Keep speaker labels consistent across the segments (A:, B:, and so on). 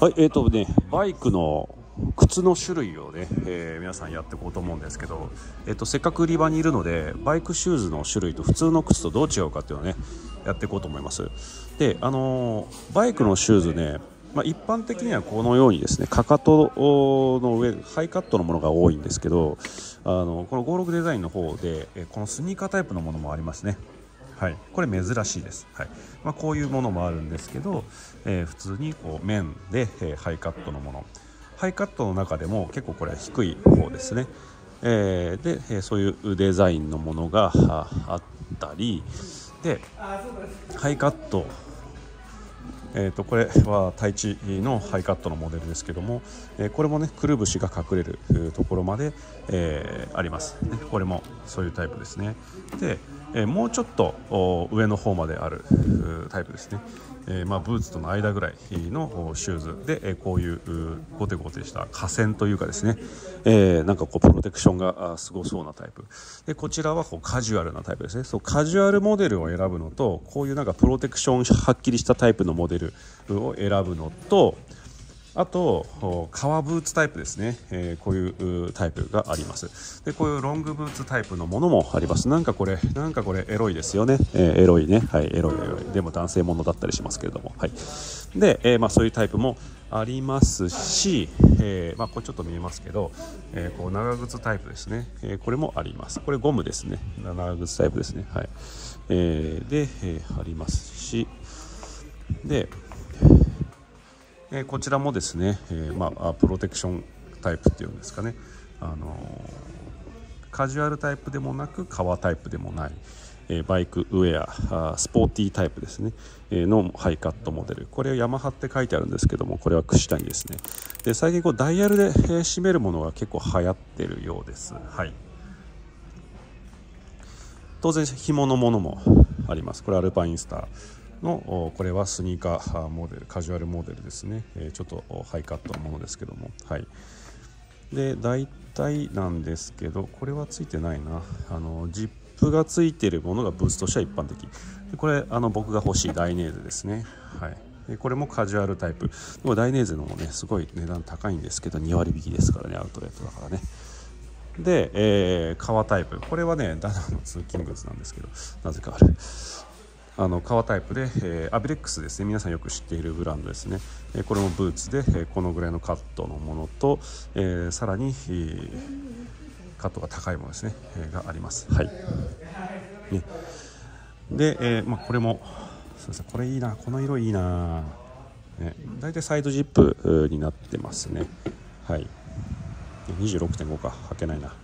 A: はい、バイクの靴の種類をね、皆さんやっていこうと思うんですけど、せっかく売り場にいるので、バイクシューズの種類と普通の靴とどう違うかっていうのをね、やっていこうと思います。で、バイクのシューズね、一般的にはこのようにですね、かかとの上、ハイカットのものが多いんですけど、この56デザインの方で、このスニーカータイプのものもありますね。はい、これ珍しいです。はい、こういうものもあるんですけど、普通にこう面で、ハイカットのもの、ハイカットの中でも結構これは低い方ですね。で、そういうデザインのものがあったりで、ハイカット、これはタイチのハイカットのモデルですけども、これもねくるぶしが隠れるところまで、あります、ね、これもそういうタイプですね。で、もうちょっと上の方まであるタイプですね。ブーツとの間ぐらいのシューズで、こういうゴテゴテした化繊というかですね、なんかこうプロテクションがすごそうなタイプで、こちらはこうカジュアルなタイプですね。そうカジュアルモデルを選ぶのと、こういうなんかプロテクションはっきりしたタイプのモデルを選ぶのと、あと革ブーツタイプですね、こういうタイプがあります。でこういうロングブーツタイプのものもあります。なんかこれエロいですよね、エロいね、はい、エロいでも男性ものだったりしますけれども、はい、で、そういうタイプもありますし、これちょっと見えますけど、こう長靴タイプですね、これもあります。これゴムですね、長靴タイプですね、はい、で、ありますし、でこちらもですね、プロテクションタイプっていうんですかね、カジュアルタイプでもなく革タイプでもない、バイクウェアスポーティータイプですね、のハイカットモデル、これヤマハって書いてあるんですけども、これは串谷ですね。で最近こうダイヤルで、締めるものが結構流行ってるようです。はい、当然紐のものもあります。これアルパインスターの、これはスニーカーモデル、カジュアルモデルですね。ちょっとハイカットのものですけども、はい。で大体なんですけど、これはついてないな。ジップがついているものがブーツとしては一般的で、これ僕が欲しいダイネーゼですね。はい。でこれもカジュアルタイプ。でもダイネーゼのもねすごい値段高いんですけど、2割引きですからね、アウトレットだからね。で、革タイプ、これはねダナの通勤靴なんですけど、なぜかある革タイプで、アビレックスですね、皆さんよく知っているブランドですね。これもブーツで、このぐらいのカットのものと、さらに、カットが高いものですね、があります。はい、ね、で、これもそうですね、これいいな、この色いいな、ね、だいたいサイドジップになってますね。はい、26.5 か、履けないな。はい、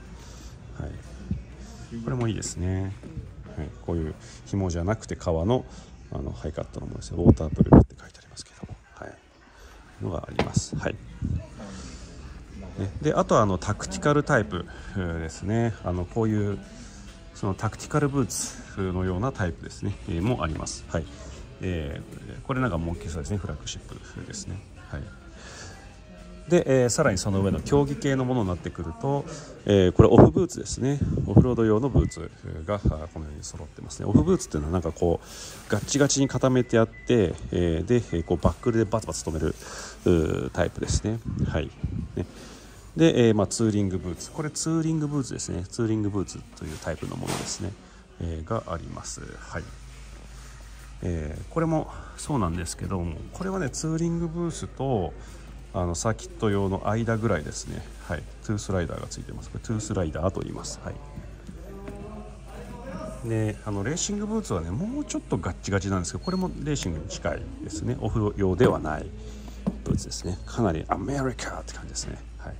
A: これもいいですね。はい、こういう紐じゃなくて革の、ハイカットのものですね。ウォータープルーフって書いてありますけども、はい、のがあります。はい、であとはタクティカルタイプですね。こういうそのタクティカルブーツのようなタイプですね、もあります。はい、これなんかもう大きそうですね。フラッグシップですね。はい。で、さらにその上の競技系のものになってくると、これオフブーツですね。オフロード用のブーツがこのように揃ってますね。オフブーツっていうのはなんかこうガッチガチに固めてあって、でこうバックルでバツバツ止めるタイプですね。はい、ね。で、ツーリングブーツ、これツーリングブーツですね。ツーリングブーツというタイプのものですね、があります。はい。これもそうなんですけども、これはねツーリングブーツとサーキット用の間ぐらいですね。はい、トゥースライダーがついてます。これトゥースライダーと言います。はい。でレーシングブーツはねもうちょっとガッチガチなんですけど、これもレーシングに近いですね。オフ用ではないブーツですね。かなりアメリカって感じですね。はい、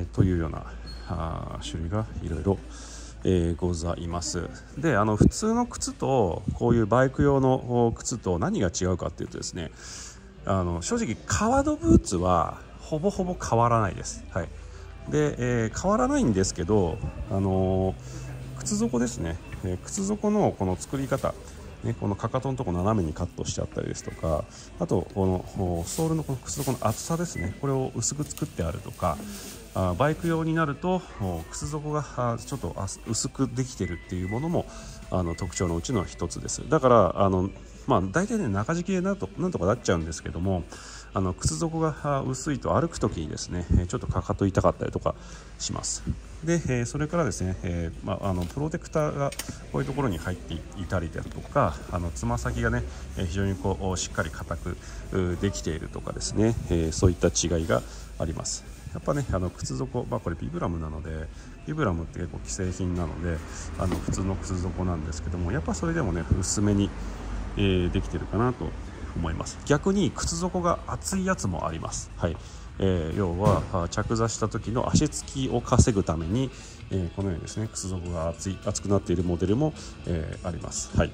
A: というような種類がいろいろございます。で普通の靴とこういうバイク用の靴と何が違うかっていうとですね、正直革のブーツはほぼほぼ変わらないです。はい。で、変わらないんですけど、靴底ですね、靴底のこの作り方、ね、このかかとのところ斜めにカットしてあったりですとか、あとこのソールのこの靴底の厚さですね、これを薄く作ってあるとか、バイク用になると靴底がちょっと薄くできてるっていうものも特徴のうちの一つです。だから大体ね中敷きでなんとかなっちゃうんですけども、 靴底が薄いと歩く時にですねちょっとかかと痛かったりとかします。で、それからですね、プロテクターがこういうところに入っていたりだとか、つま先がね非常にしっかり硬くできているとかですね、そういった違いがあります。やっぱね靴底、これビブラムなので、ビブラムって結構既製品なので普通の靴底なんですけども、やっぱそれでもね薄めに、できてるかなと思います。逆に靴底が厚いやつもあります。はい、要は着座した時の足つきを稼ぐために、このようにですね靴底が厚くなっているモデルも、あります。はい、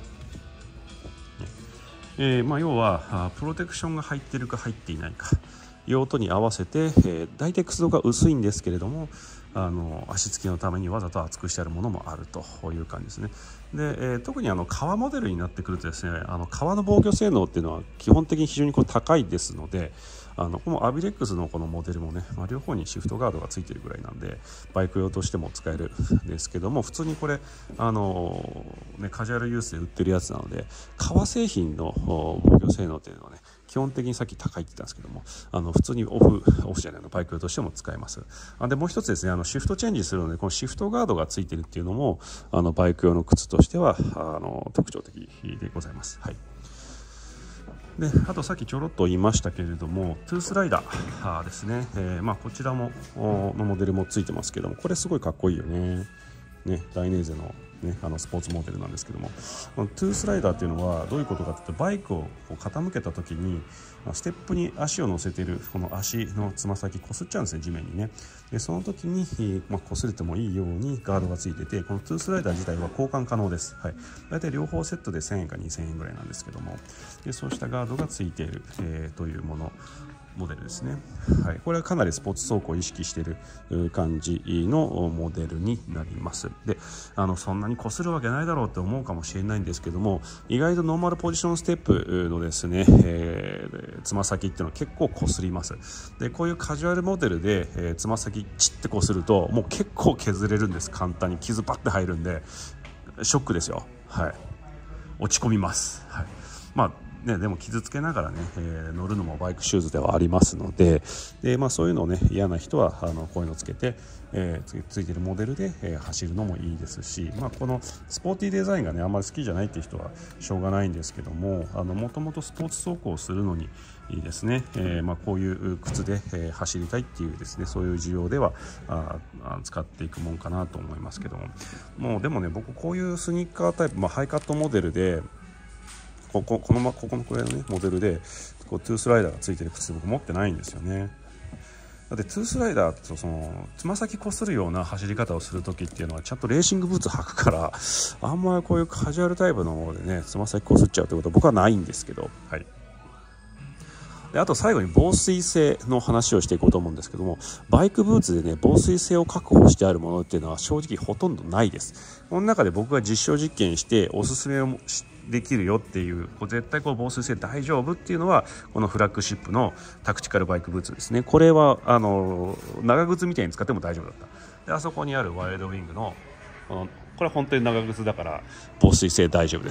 A: 要はプロテクションが入っているか入っていないか用途に合わせて、大体靴底が薄いんですけれども足つきのためにわざと厚くしてあるものもあるという感じですね。で、特に革モデルになってくるとですね革の防御性能っていうのは基本的に非常に高いですので、このアビレックスのこのモデルもね、両方にシフトガードがついているぐらいなんでバイク用としても使えるんですけども、普通にこれカジュアルユースで売ってるやつなので革製品の防御性能っていうのはね基本的にさっき高いって言ったんですけども普通にオフじゃないのバイク用としても使えます。でもう一つですねシフトチェンジするのでこのシフトガードがついているっていうのもバイク用の靴としては特徴的でございます。はい、であとさっきちょろっと言いましたけれどもトゥースライダーですね、こちらものモデルもついてますけども、これすごいかっこいいよね。ダイネーゼのスポーツモデルなんですけども、このトゥースライダーっていうのはどういうことかというと、バイクを傾けた時にステップに足を乗せているこの足のつま先こすっちゃうんですね、地面にね。でその時にこすれてもいいようにガードがついてて、このトゥースライダー自体は交換可能です。はい、だいたい両方セットで1000円か2000円ぐらいなんですけども、でそうしたガードがついている、というモデルですね。はい、これはかなりスポーツ走行を意識している感じのモデルになります。でそんなに擦るわけないだろうって思うかもしれないんですけども、意外とノーマルポジションステップのですねつま先っていうのは結構擦ります。でこういうカジュアルモデルでつま先チッて擦るともう結構削れるんです。簡単に傷バッて入るんでショックですよ。はい、落ち込みます。はい、でも傷つけながらね、乗るのもバイクシューズではありますので、そういうのをね嫌な人はこういうのをつけて、ついてるモデルで、走るのもいいですし、このスポーティーデザインがねあんまり好きじゃないっていう人はしょうがないんですけども、もともとスポーツ走行をするのにいいですね。こういう靴で、走りたいっていうですねそういう需要では使っていくもんかなと思いますけども、でもね僕こういうスニーカータイプ、ハイカットモデルでここのくらいのねモデルでトゥースライダーがついてる靴僕持ってないんですよね。だってトゥースライダーとつま先こするような走り方をする時っていうのはちゃんとレーシングブーツ履くから、あんまりこういうカジュアルタイプのものでねつま先こすっちゃうってことは僕はないんですけど、はい。であと最後に防水性の話をしていこうと思うんですけども、バイクブーツでね防水性を確保してあるものっていうのは正直ほとんどないです。この中で僕が実証実験しておすすめをできるよっていう絶対防水性大丈夫っていうのはこのフラッグシップのタクティカルバイクブーツですね。これは長靴みたいに使っても大丈夫だった。であそこにあるワイルドウィングのこれは本当に長靴だから防水性大丈夫です。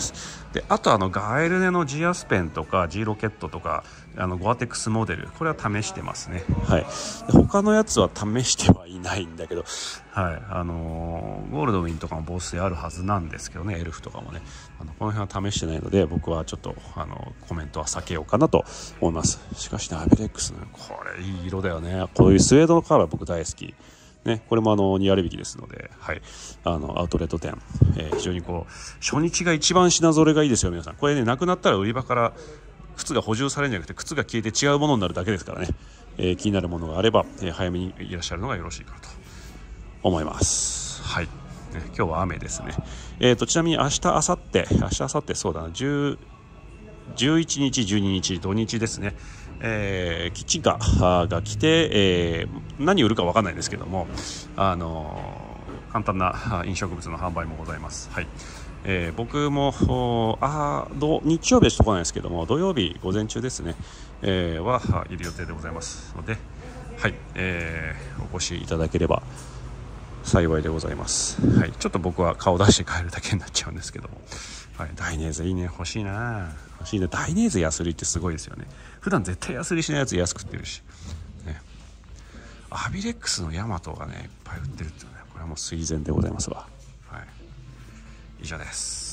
A: であとガエルネのジアスペンとか G ロケットとかゴアテックスモデル、これは試してますね。はい、で他のやつは試してはいないんだけど、はい、ゴールドウィンとかも防水あるはずなんですけどね、エルフとかもねこの辺は試してないので僕はちょっとコメントは避けようかなと思います。しかしねアベレックスねこれいい色だよね。こういうスウェードのカラー僕大好きね、これも2割引きですので、はい、アウトレット店、非常に初日が一番品揃えがいいですよ皆さん。これねなくなったら売り場から靴が補充されるんじゃなくて靴が消えて違うものになるだけですからね、気になるものがあれば、早めにいらっしゃるのがよろしいかなと思います。はい、今日は雨ですね。ちなみに明日明後日そうだな11日12日土日ですね。基地が来て、何売るか分かんないんですけども簡単な飲食物の販売もございます。はい、僕も日曜日はしとかないですけども土曜日午前中ですね、はいる予定でございますので、はい、お越しいただければ幸いでございます。はい、ちょっと僕は顔出して帰るだけになっちゃうんですけども、 はい、ダイネーゼいいね、欲しいな、欲しいね。ダイネーゼヤスリってすごいですよね。普段絶対ヤスリしないやつ安く売ってるし、ね、アビレックスのヤマトがねいっぱい売ってるっていうね、これはもう垂涎でございますわ。はい、以上です。